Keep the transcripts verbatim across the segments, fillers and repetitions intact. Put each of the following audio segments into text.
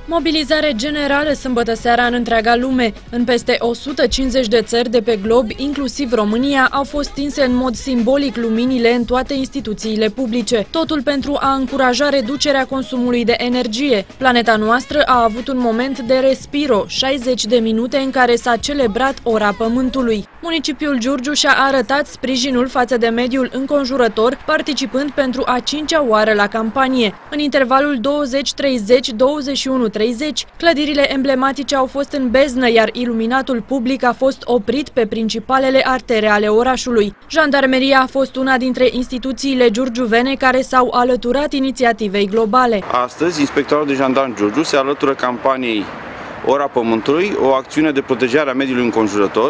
Mobilizare generală sâmbătă seara în întreaga lume. În peste o sută cincizeci de țări de pe glob, inclusiv România, au fost stinse în mod simbolic luminile în toate instituțiile publice. Totul pentru a încuraja reducerea consumului de energie. Planeta noastră a avut un moment de respiro, șaizeci de minute în care s-a celebrat ora Pământului. Municipiul Giurgiu și-a arătat sprijinul față de mediul înconjurător, participând pentru a cincea oară la campanie. În intervalul douăzeci treizeci douăzeci și unu treizeci, clădirile emblematice au fost în beznă, iar iluminatul public a fost oprit pe principalele artere ale orașului. Jandarmeria a fost una dintre instituțiile giurgiuvene care s-au alăturat inițiativei globale. Astăzi, Inspectoratul de Jandarm Giurgiu se alătură campaniei Ora Pământului, o acțiune de protejare a mediului înconjurător.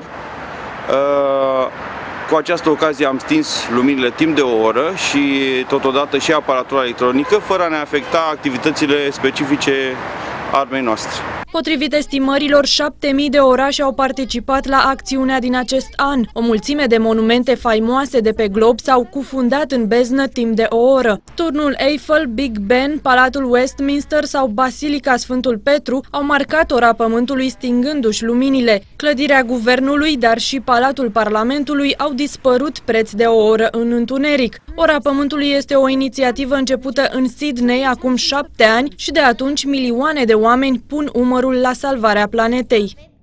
Cu această ocazie am stins luminile timp de o oră și totodată și aparatura electronică, fără a ne afecta activitățile specifice armei noastre. Potrivit estimărilor, șapte mii de orașe au participat la acțiunea din acest an. O mulțime de monumente faimoase de pe glob s-au cufundat în beznă timp de o oră. Turnul Eiffel, Big Ben, Palatul Westminster sau Basilica Sfântul Petru au marcat ora Pământului stingându-și luminile. Clădirea Guvernului, dar și Palatul Parlamentului au dispărut preț de o oră în întuneric. Ora Pământului este o inițiativă începută în Sydney acum șapte ani și de atunci milioane de oameni pun umărul la salvarea planetei.